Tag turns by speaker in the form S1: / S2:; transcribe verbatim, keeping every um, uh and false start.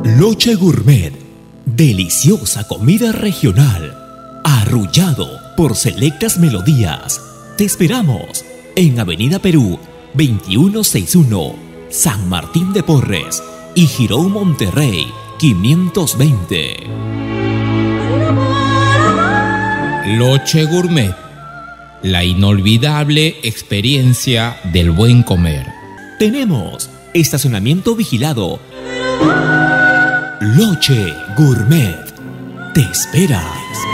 S1: Loche Gourmet, deliciosa comida regional, arrullado por selectas melodías. Te esperamos en Avenida Perú, veintiuno sesenta y uno, San Martín de Porres y Girón Monterrey, quinientos veinte.
S2: Loche Gourmet, la inolvidable experiencia del buen comer.
S1: Tenemos estacionamiento vigilado. Loche Gourmet te espera.